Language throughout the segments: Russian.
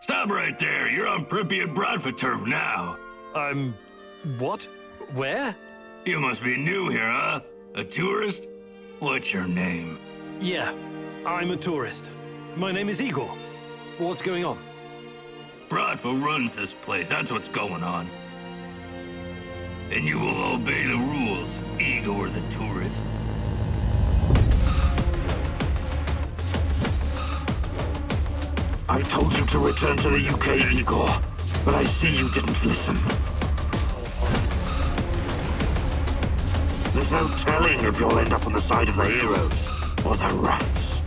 Stop right there. You're on Pripyat Bratva now. I'm... what? Where? You must be new here, huh? A tourist? What's your name? Yeah, I'm a tourist. My name is Igor. What's going on? Bratva runs this place, that's what's going on. And you will obey the rules, Igor the tourist. I told you to return to the UK, Igor, but I see you didn't listen. There's no telling if you'll end up on the side of the heroes or the rats.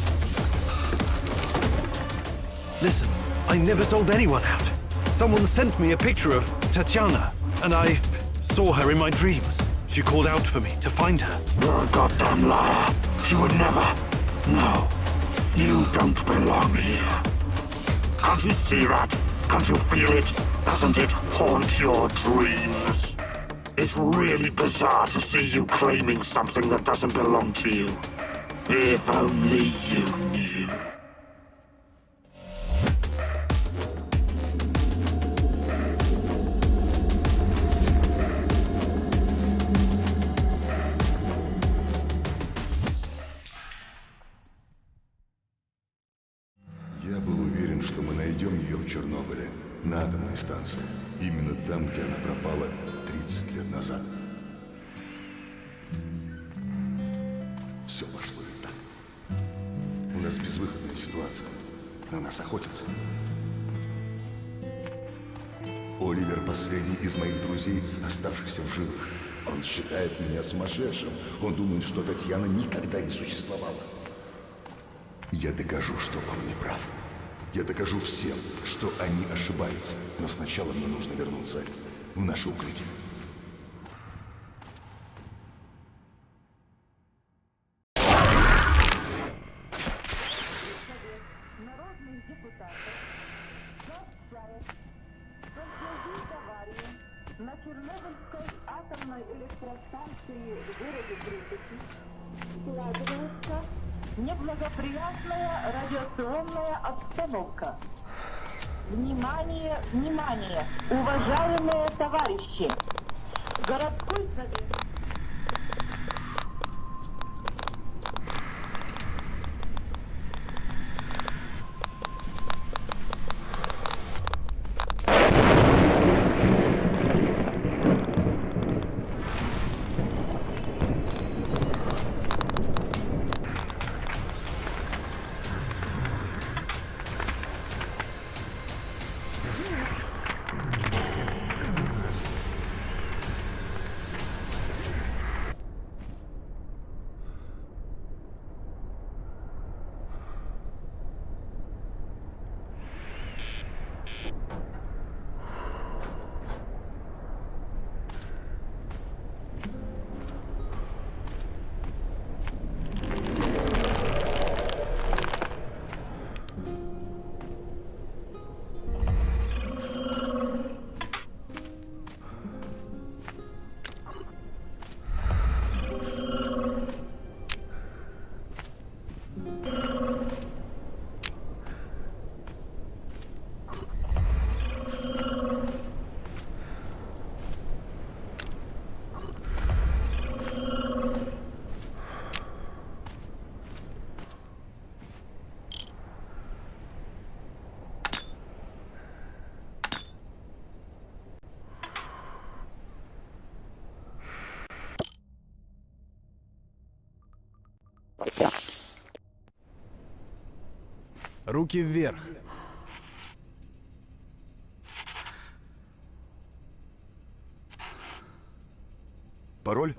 Listen, I never sold anyone out. Someone sent me a picture of Tatiana, and I saw her in my dreams. She called out for me to find her. You're a goddamn liar. She would never. No. You don't belong here. Can't you see that? Can't you feel it? Doesn't it haunt your dreams? It's really bizarre to see you claiming something that doesn't belong to you. If only you knew. Я был уверен, что мы найдем ее в Чернобыле, на атомной станции. Именно там, где она пропала 30 лет назад. Все пошло не так. У нас безвыходная ситуация. На нас охотятся. Оливер последний из моих друзей, оставшихся в живых. Он считает меня сумасшедшим. Он думает, что Татьяна никогда не существовала. Я докажу, что он не прав. Я докажу всем, что они ошибаются. Но сначала мне нужно вернуться в наше укрытие. Народных депутатов сообщает, что в связи с аварией на Чернобыльской атомной электростанции в городе Припяти складывается неблагоприятная радиационная обстановка. Внимание, внимание, уважаемые товарищи! Городской совет... Руки вверх. Пароль?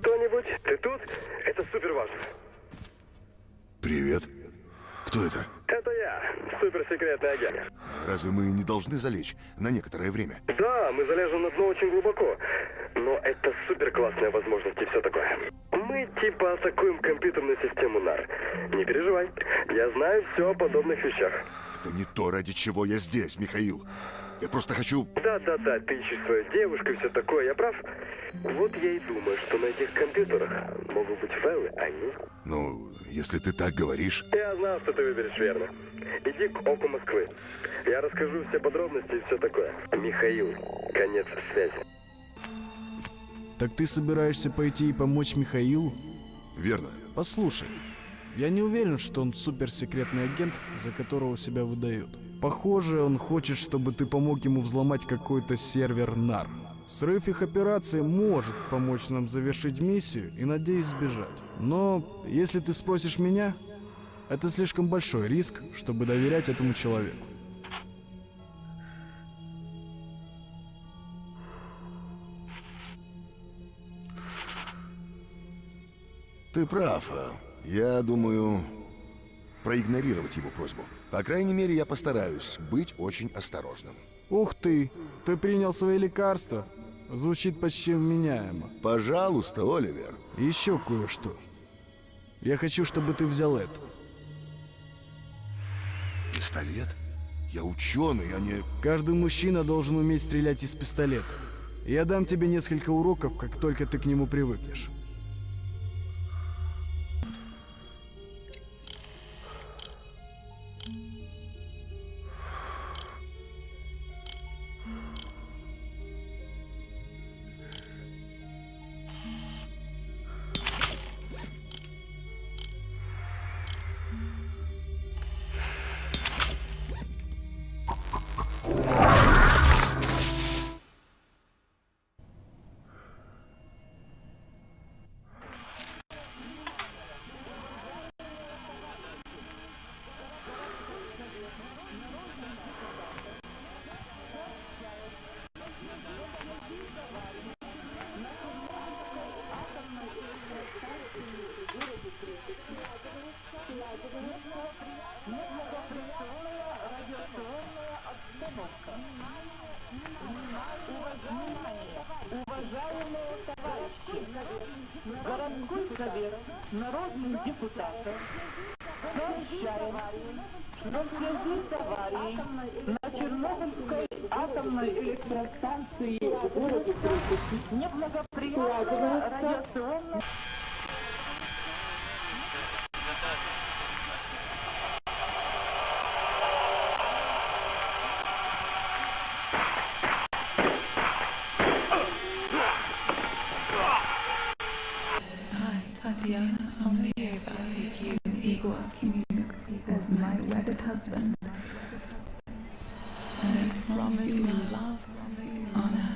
Кто-нибудь? Ты тут? Это супер важно. Привет. Кто это? Это я, суперсекретный агент. Разве мы не должны залечь на некоторое время? Да, мы залежем на дно очень глубоко. Но это супер классная возможность и все такое. Мы типа атакуем компьютерную систему НАР. Не переживай, я знаю все о подобных вещах. Это не то, ради чего я здесь, Михаил. Я просто хочу... Да, ты ищешь свою девушку и все такое, я прав? Вот я и думаю, что на этих компьютерах могут быть файлы, они... Ну, если ты так говоришь... Я знал, что ты выберешь верно. Иди к Оку Москвы. Я расскажу все подробности и все такое. Михаил, конец связи. Так ты собираешься пойти и помочь Михаилу? Верно. Послушай, я не уверен, что он суперсекретный агент, за которого себя выдает. Похоже, он хочет, чтобы ты помог ему взломать какой-то сервер НАР. Срыв их операции может помочь нам завершить миссию и, надеюсь, сбежать. Но, если ты спросишь меня, это слишком большой риск, чтобы доверять этому человеку. Ты прав. Я думаю, проигнорировать его просьбу. По крайней мере, я постараюсь быть очень осторожным. Ух ты принял свои лекарства. Звучит почти вменяемо. Пожалуйста, Оливер. Еще кое-что. Я хочу, чтобы ты взял это. Пистолет? Я ученый, а не... Каждый мужчина должен уметь стрелять из пистолета. Я дам тебе несколько уроков, как только ты к нему привыкнешь. Уважаемые товарищи, городской совет народных депутатов сообщает, что в связи с аварией на Чернобыльской атомной электростанции в городе Припять неблагоприятная радиационная... Tatiana, I'm Leo Valley, you, Igor, as my wedded husband. And I promise you love, honor.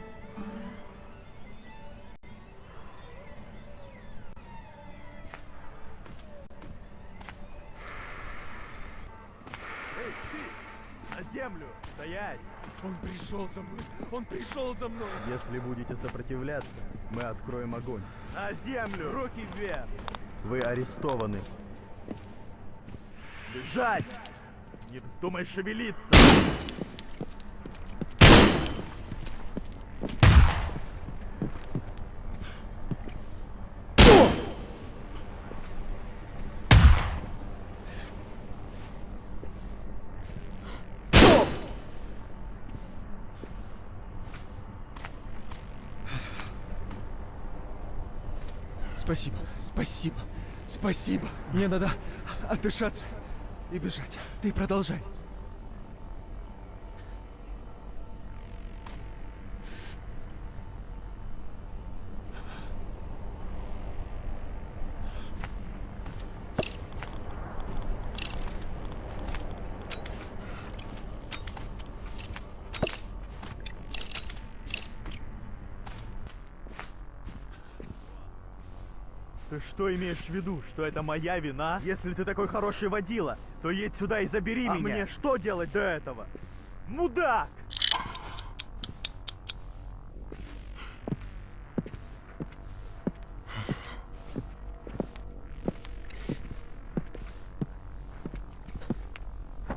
Эй, ты! На землю! Стоять! Он пришел за мной! Он пришел за мной! Если будете сопротивляться, мы откроем огонь. На землю! Руки вверх! Вы арестованы. Бежать! Не вздумай шевелиться! Спасибо, спасибо, спасибо. Мне надо отдышаться и бежать. Ты продолжай. Ты что имеешь в виду? Что это моя вина? Если ты такой хороший водила, то едь сюда и забери меня. А мне что делать до этого? Мудак!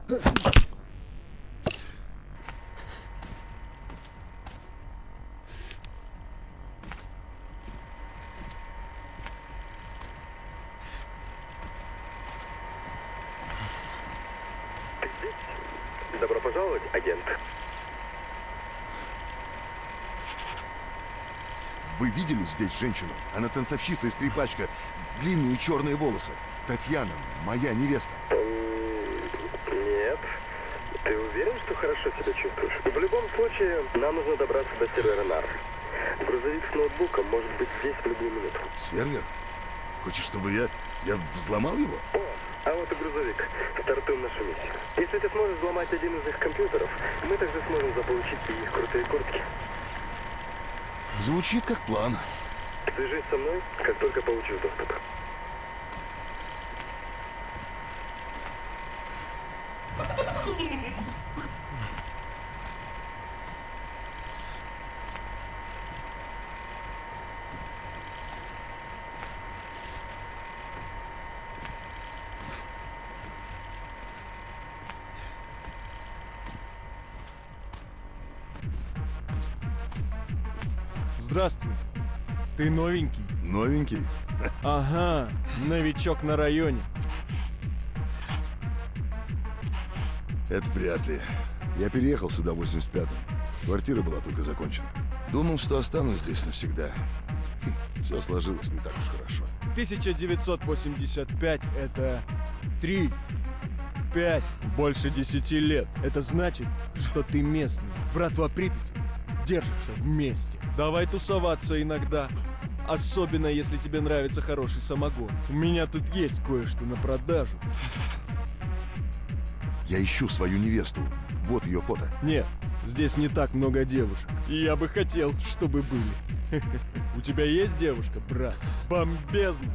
Ты здесь? Добро пожаловать, агент. Вы видели здесь женщину? Она танцовщица и скрипачка. Длинные черные волосы. Татьяна, моя невеста. Нет. Ты уверен, что хорошо себя чувствуешь? В любом случае, нам нужно добраться до сервера НАР. Грузовик с ноутбуком может быть здесь в любую минуту. Сервер? Хочешь, чтобы я взломал его? О, а вот и грузовик. Стартуем нашу миссию. Если ты сможешь взломать один из их компьютеров, мы также сможем заполучить и их крутые куртки. Звучит как план. Свяжись со мной, как только получишь доступ. Здравствуй. Ты новенький? Новенький? Ага, новичок на районе. Это вряд ли. Я переехал сюда в 85-м. Квартира была только закончена. Думал, что останусь здесь навсегда. Все сложилось не так уж хорошо. 1985 — это 3, 5, больше 10 лет. Это значит, что ты местный. Братва Припяти держится вместе. Давай тусоваться иногда. Особенно, если тебе нравится хороший самогон. У меня тут есть кое-что на продажу. Я ищу свою невесту. Вот ее фото. Нет, здесь не так много девушек. И я бы хотел, чтобы были. У тебя есть девушка, брат? Бомбезно!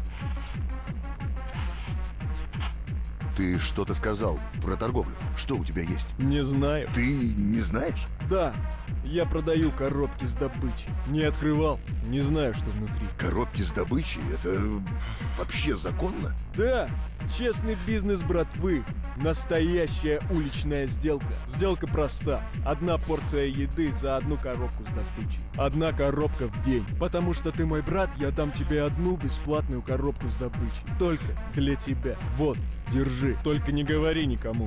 Ты что-то сказал про торговлю. Что у тебя есть? Не знаю. Ты не знаешь? Да, я продаю коробки с добычей. Не открывал, не знаю, что внутри. Коробки с добычей? Это вообще законно? Да, честный бизнес братвы. Настоящая уличная сделка. Сделка проста. Одна порция еды за одну коробку с добычей. Одна коробка в день. Потому что ты мой брат, я дам тебе одну бесплатную коробку с добычей. Только для тебя. Вот, держи. Только не говори никому.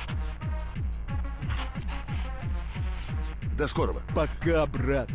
До скорого. Пока, брат.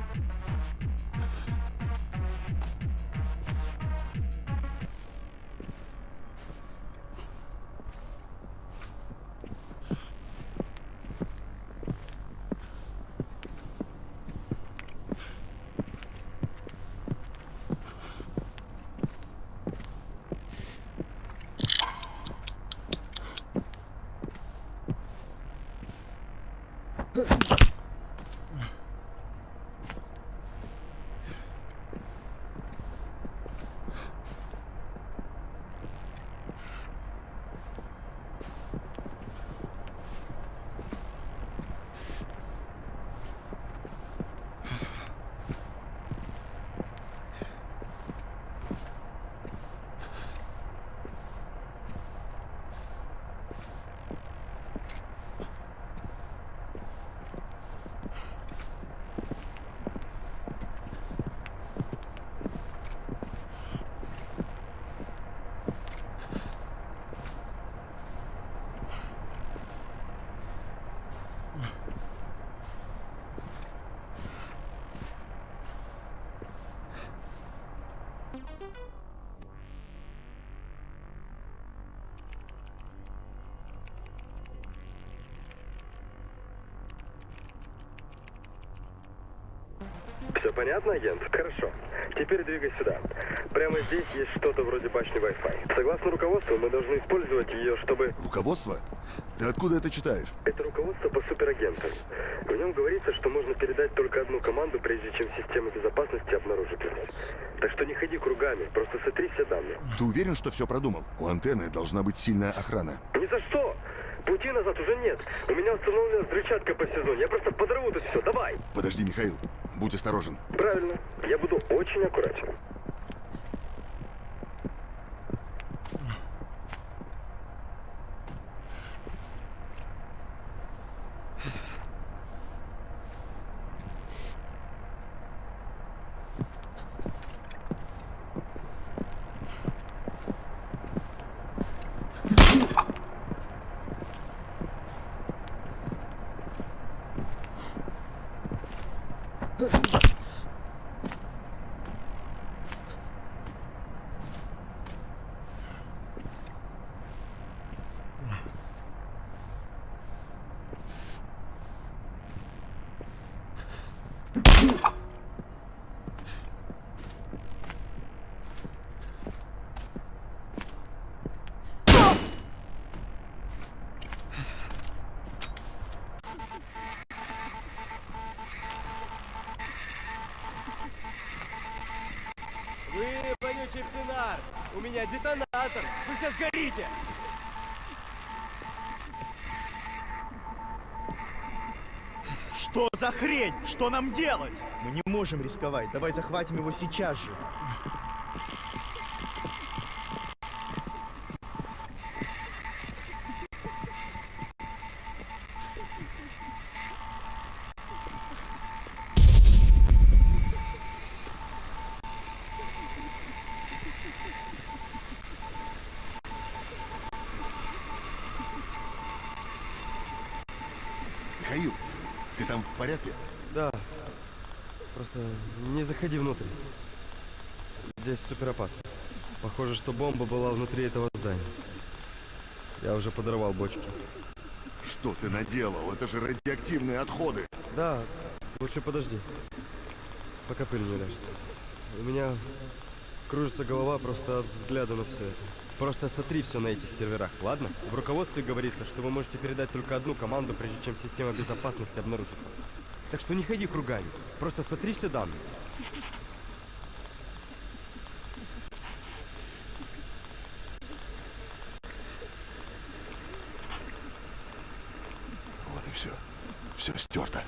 Все понятно, агент? Хорошо. Теперь двигай сюда. Прямо здесь есть что-то вроде башни Wi-Fi. Согласно руководству, мы должны использовать ее, чтобы... Руководство? Ты откуда это читаешь? Это руководство по суперагентам. В нем говорится, что можно передать только одну команду, прежде чем система безопасности обнаружит нас. Так что не ходи кругами, просто сотри все данные. Ты уверен, что все продумал? У антенны должна быть сильная охрана. Ни за что! Пути назад уже нет. У меня установлена взрывчатка по сезону. Я просто подорву тут все. Давай! Подожди, Михаил. Будь осторожен. Правильно. Я буду очень аккуратен. Вы, вонючий псинар! У меня детонатор! Вы все сгорите! Что за хрень? Что нам делать? Мы не можем рисковать. Давай захватим его сейчас же. Михаил, ты там в порядке? Да. Просто не заходи внутрь. Здесь супер опасно. Похоже, что бомба была внутри этого здания. Я уже подорвал бочки. Что ты наделал? Это же радиоактивные отходы. Да, лучше подожди, пока пыль не ляжется. У меня кружится голова просто от взгляда на все это. Просто сотри все на этих серверах, ладно? В руководстве говорится, что вы можете передать только одну команду, прежде чем система безопасности обнаружит вас. Так что не ходи кругами, просто сотри все данные. Вот и все. Все стерто.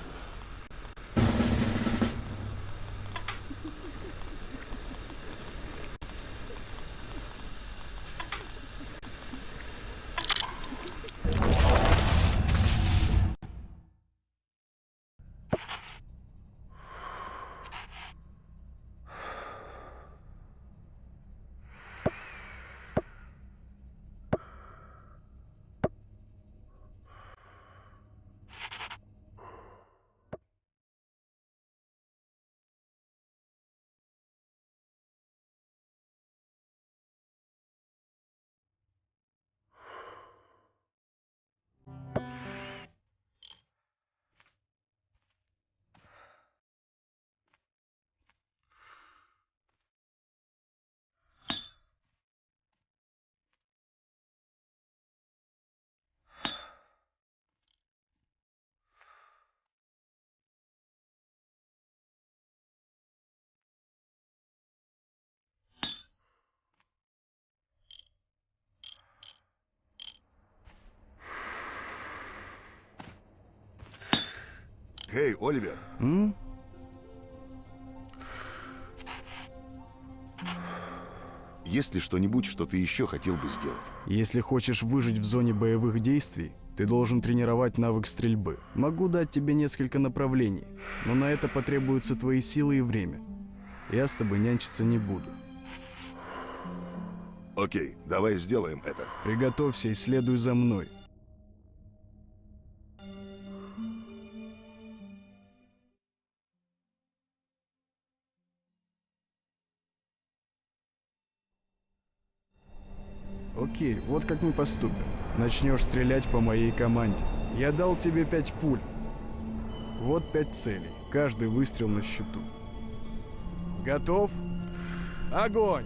Эй, Оливер. Есть ли что-нибудь, что ты еще хотел бы сделать? Если хочешь выжить в зоне боевых действий, ты должен тренировать навык стрельбы. Могу дать тебе несколько направлений, но на это потребуются твои силы и время. Я с тобой нянчиться не буду. Окей, давай сделаем это. Приготовься и следуй за мной. Окей, вот как мы поступим. Начнешь стрелять по моей команде. Я дал тебе 5 пуль. Вот 5 целей. Каждый выстрел на счету. Готов? Огонь!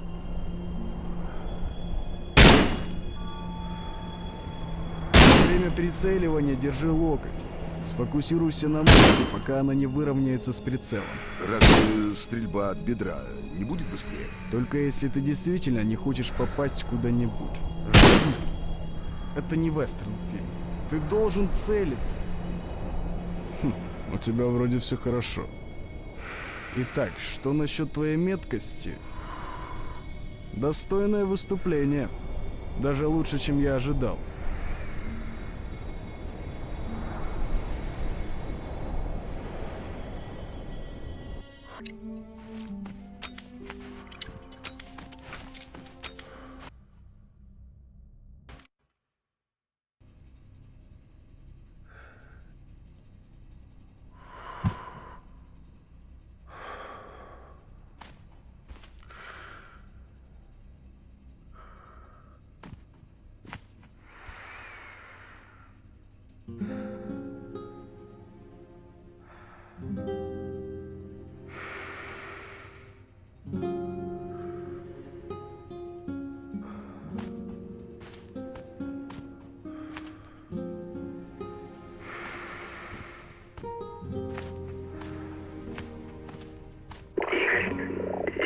Во время прицеливания держи локоть. Сфокусируйся на мушке, пока она не выровняется с прицелом. Разве стрельба от бедра не будет быстрее? Только если ты действительно не хочешь попасть куда-нибудь. Жизнь — это не вестерн-фильм. Ты должен целиться. У тебя вроде все хорошо. Итак, что насчет твоей меткости? Достойное выступление. Даже лучше, чем я ожидал.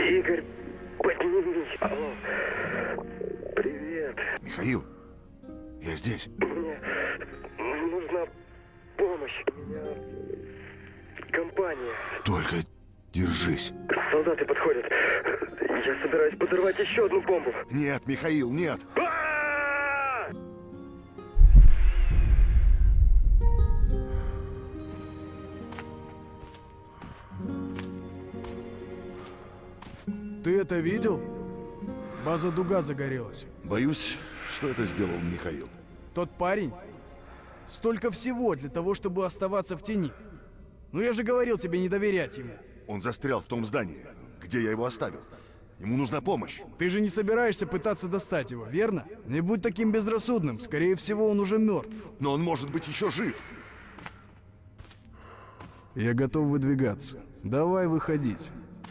Игорь, поднимись. Алло. Привет. Михаил, я здесь. Мне нужна помощь. У меня компания. Только держись. Солдаты подходят. Я собираюсь подорвать еще одну бомбу. Нет, Михаил, нет. Ты это видел? База Дуга загорелась. Боюсь, что это сделал Михаил. Тот парень? Столько всего для того, чтобы оставаться в тени. Ну я же говорил тебе не доверять ему. Он застрял в том здании, где я его оставил. Ему нужна помощь. Ты же не собираешься пытаться достать его, верно? Не будь таким безрассудным. Скорее всего, он уже мертв. Но он может быть еще жив. Я готов выдвигаться. Давай выходить.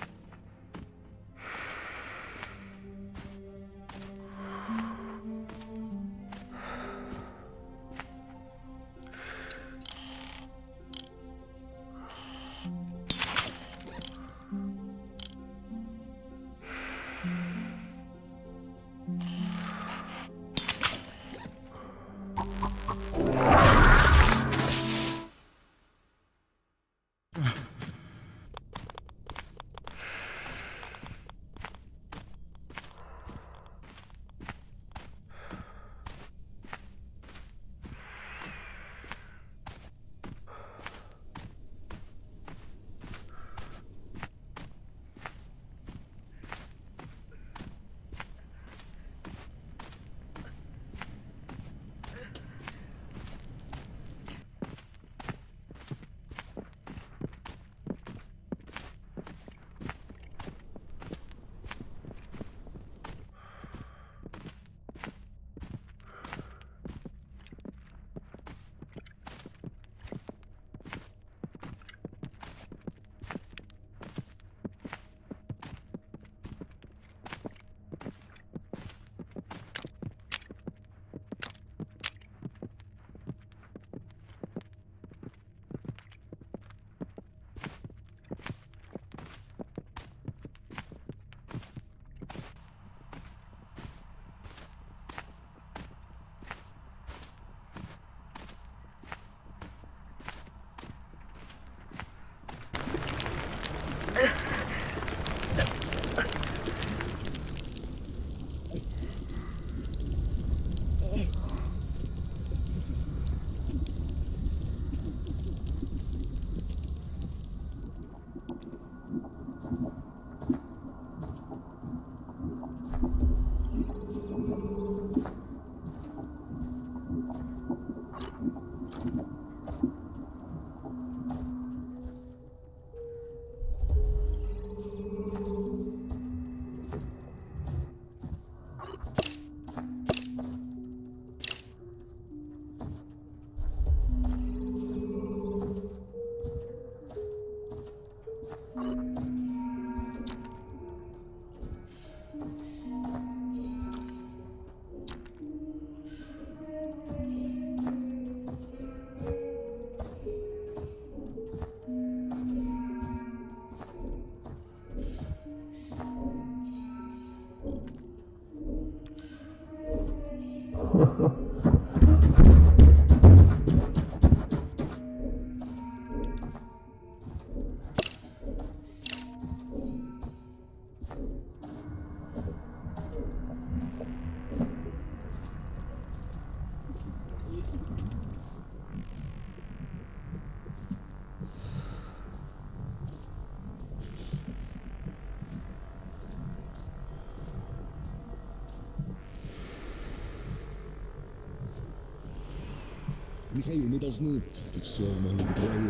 Михаил, мы должны... Это все в моей голове.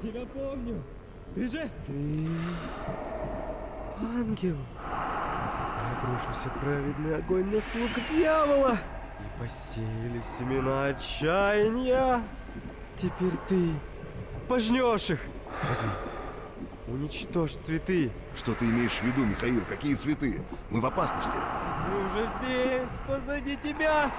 тебя помню. Ты же... Ты... ангел. Я обрушился праведный огонь на слуг дьявола. И посеяли семена отчаяния. Теперь ты пожнешь их. Возьми. Уничтожь цветы. Что ты имеешь в виду, Михаил? Какие цветы? Мы в опасности. Мы уже здесь, позади тебя.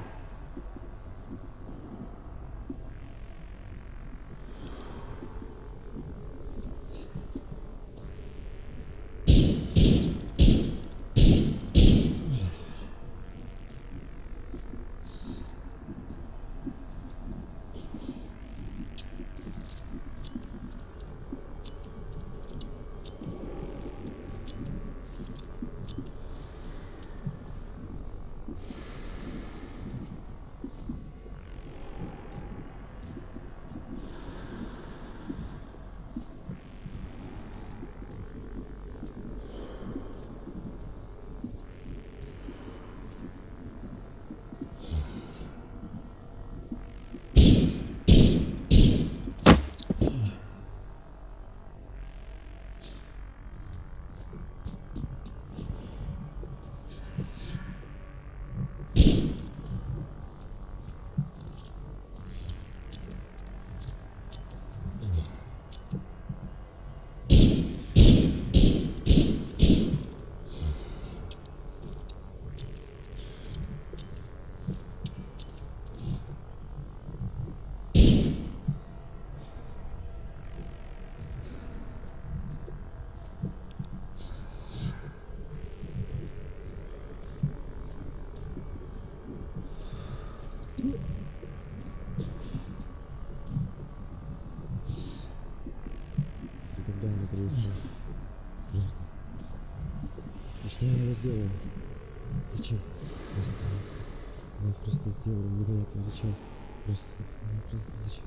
Жертва. И что я его сделал? Зачем? Она просто сделала непонятно. Зачем? Просто зачем?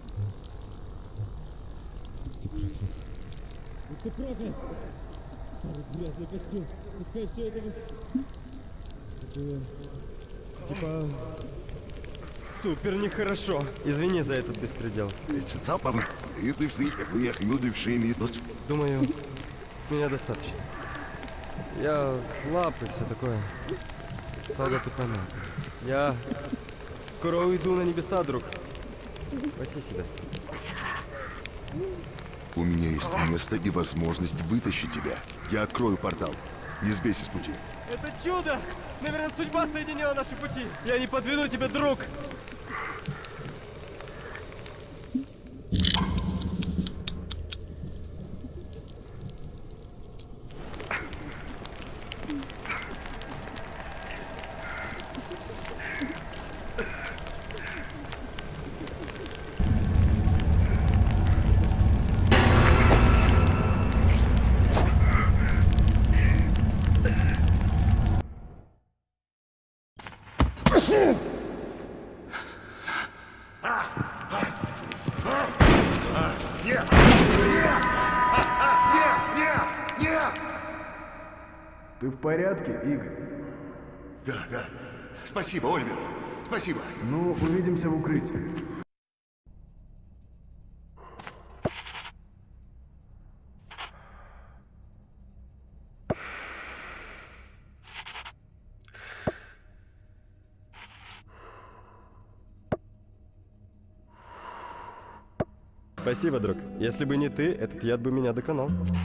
Ты проклят. Ты проклят! Старый грязный костюм. Пускай все это было... Типа... Супер нехорошо. Извини за этот беспредел. Думаю, с меня достаточно. Я слаб и все такое. Солдат и понятно. Я скоро уйду на небеса, друг. Спаси себя сам. У меня есть место и возможность вытащить тебя. Я открою портал. Не сбейся с пути. Это чудо! Наверное, судьба соединила наши пути. Я не подведу тебя, друг. Ты в порядке, Игорь? Да. Спасибо, Оливер. Спасибо. Ну, увидимся в укрытии. Спасибо, друг. Если бы не ты, этот яд бы меня доконал.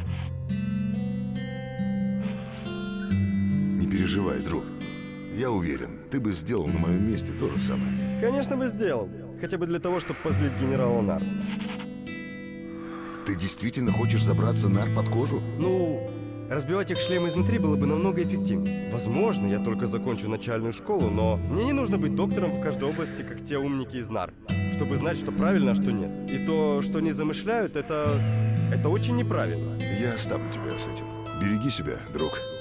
Не переживай, друг. Я уверен, ты бы сделал на моем месте то же самое. Конечно бы сделал. Хотя бы для того, чтобы позлить генерала Нар. Ты действительно хочешь забраться Нар под кожу? Ну, разбивать их шлемы изнутри было бы намного эффективнее. Возможно, я только закончу начальную школу, но мне не нужно быть доктором в каждой области, как те умники из Нар, чтобы знать, что правильно, а что нет. И то, что они замышляют, это очень неправильно. Я оставлю тебя с этим. Береги себя, друг.